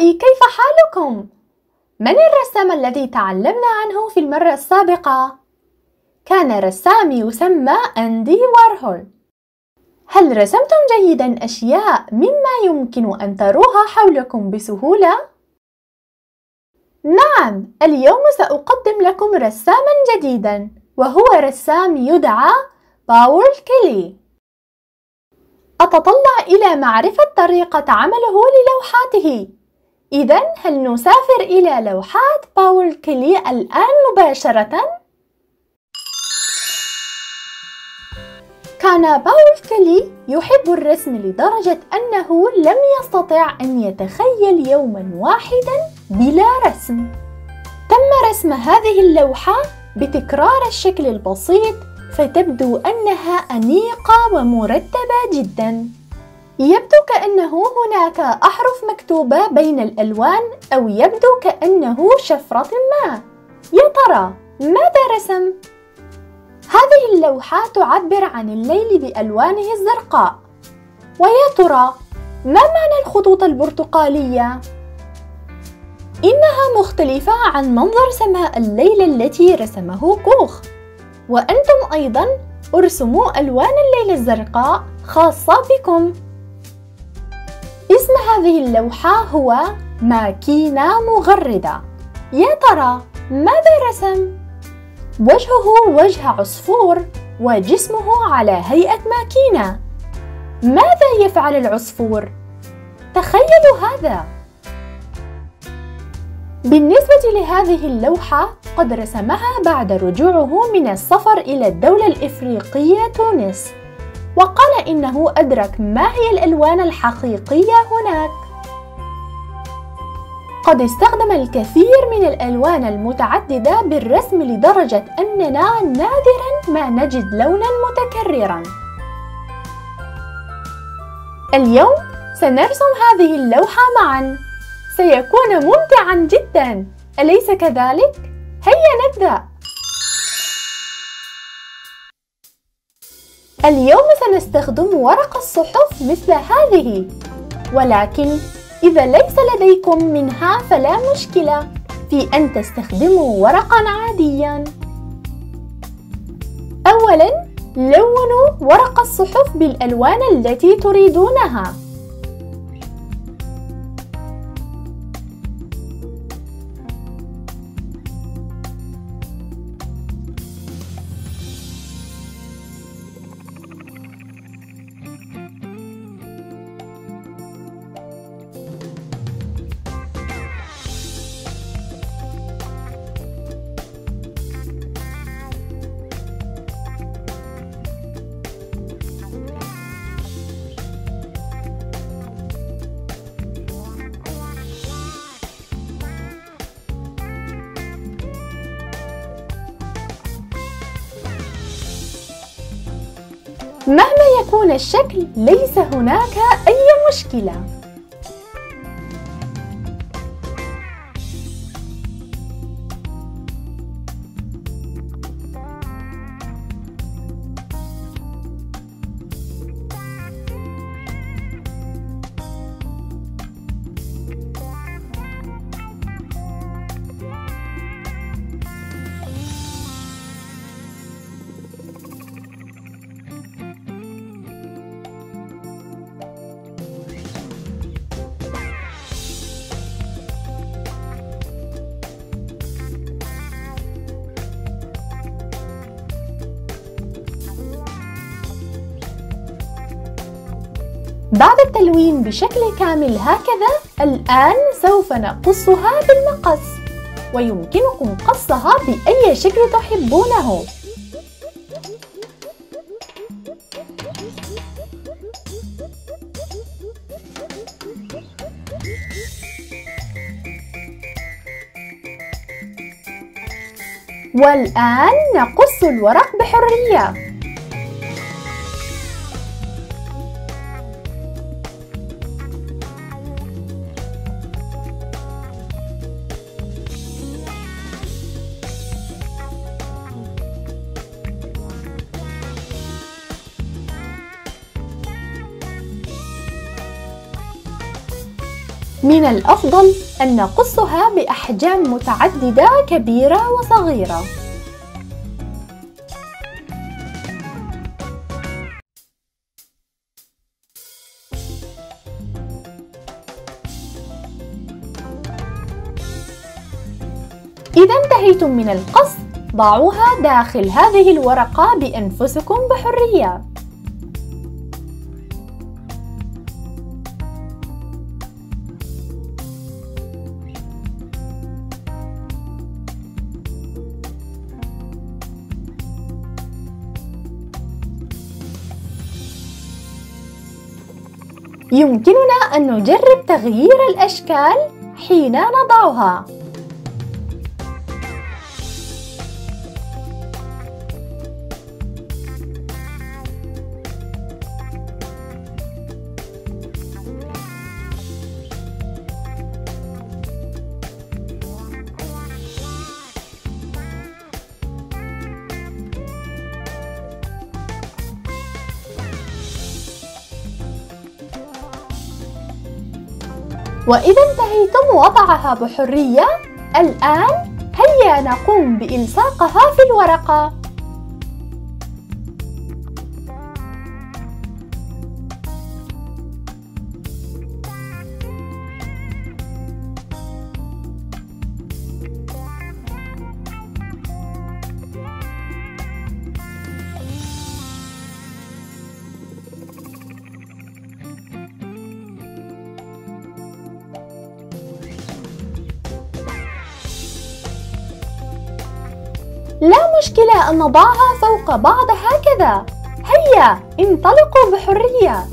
أصدقائي، كيف حالكم؟ من الرسام الذي تعلمنا عنه في المرة السابقة؟ كان رسام يسمى أندي وارهول. هل رسمتم جيداً أشياء مما يمكن أن تروها حولكم بسهولة؟ نعم، اليوم سأقدم لكم رساماً جديداً، وهو رسام يدعى باول كيلي. أتطلع إلى معرفة طريقة عمله للوحاته. إذن هل نسافر إلى لوحات باول كيلي الآن مباشرة؟ كان باول كيلي يحب الرسم لدرجة أنه لم يستطع أن يتخيل يوماً واحداً بلا رسم. تم رسم هذه اللوحة بتكرار الشكل البسيط، فتبدو أنها أنيقة ومرتبة جداً. يبدو كأنه هناك أحرف مكتوبة بين الألوان، أو يبدو كأنه شفرة ما. يا ترى ماذا رسم؟ هذه اللوحة تعبر عن الليل بألوانه الزرقاء. ويا ترى ما معنى الخطوط البرتقالية؟ إنها مختلفة عن منظر سماء الليل التي رسمه كوخ. وأنتم أيضاً ارسموا ألوان الليل الزرقاء خاصة بكم. اسم هذه اللوحة هو ماكينة مغردة. يا ترى ماذا رسم؟ وجهه وجه عصفور، وجسمه على هيئة ماكينة. ماذا يفعل العصفور؟ تخيلوا هذا. بالنسبة لهذه اللوحة، قد رسمها بعد رجوعه من السفر إلى الدولة الإفريقية تونس، وقال إنه أدرك ما هي الألوان الحقيقية هناك. قد استخدم الكثير من الألوان المتعددة بالرسم لدرجة أننا نادراً ما نجد لوناً متكرراً. اليوم سنرسم هذه اللوحة معاً. سيكون ممتعاً جداً، أليس كذلك؟ هيا نبدأ. اليوم سنستخدم ورق الصحف مثل هذه، ولكن إذا ليس لديكم منها فلا مشكلة في أن تستخدموا ورقاً عادياً. أولاً، لونوا ورق الصحف بالألوان التي تريدونها. مهما يكون الشكل، ليس هناك أي مشكلة. بعد التلوين بشكل كامل هكذا، الآن سوف نقصها بالمقص، ويمكنكم قصها بأي شكل تحبونه. والآن نقص الورق بحرية. من الأفضل أن نقصها بأحجام متعددة كبيرة وصغيرة. إذا انتهيتم من القص، ضعوها داخل هذه الورقة بأنفسكم بحرية. يمكننا أن نجرب تغيير الأشكال حين نضعها. وإذا انتهيتم وضعها بحرية، الآن هيا نقوم بإلصاقها في الورقة. لا مشكلة أن نضعها فوق بعض هكذا. هيا انطلقوا بحرية.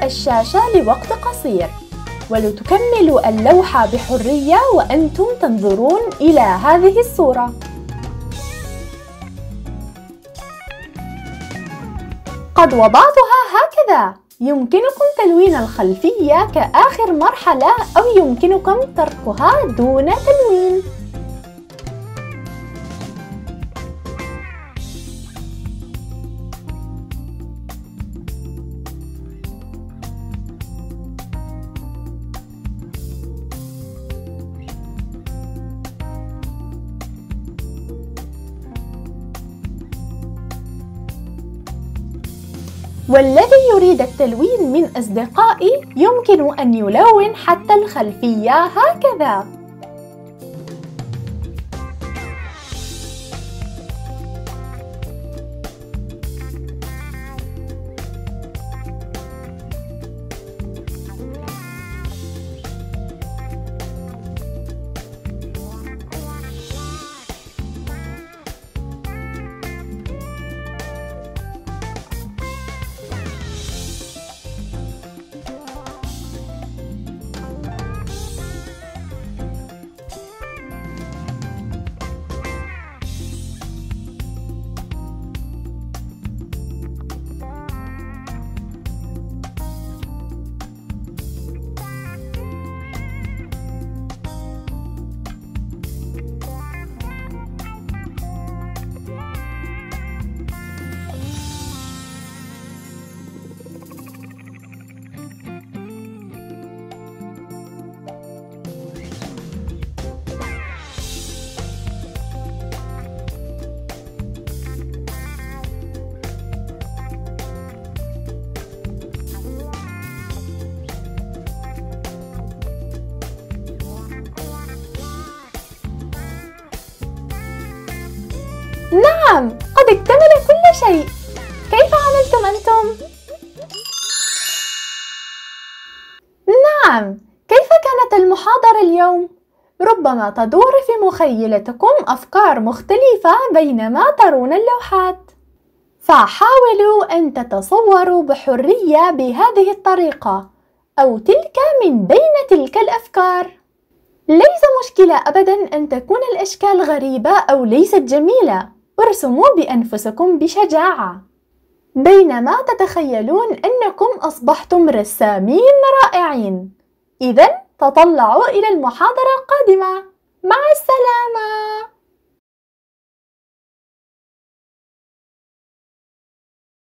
وراء الشاشة لوقت قصير، ولتكملوا اللوحة بحرية وأنتم تنظرون إلى هذه الصورة. قد وضعتها هكذا. يمكنكم تلوين الخلفية كآخر مرحلة، أو يمكنكم تركها دون تلوين. والذي يريد التلوين من أصدقائي يمكن أن يلون حتى الخلفية هكذا. نعم، قد اكتمل كل شيء. كيف عملتم أنتم؟ نعم، كيف كانت المحاضرة اليوم؟ ربما تدور في مخيلتكم أفكار مختلفة بينما ترون اللوحات، فحاولوا أن تتصوروا بحرية بهذه الطريقة أو تلك من بين تلك الأفكار. ليس مشكلة أبداً أن تكون الأشكال غريبة أو ليست جميلة. ارسموا بأنفسكم بشجاعة بينما تتخيلون أنكم أصبحتم رسامين رائعين. إذن تطلعوا إلى المحاضرة القادمة. مع السلامة.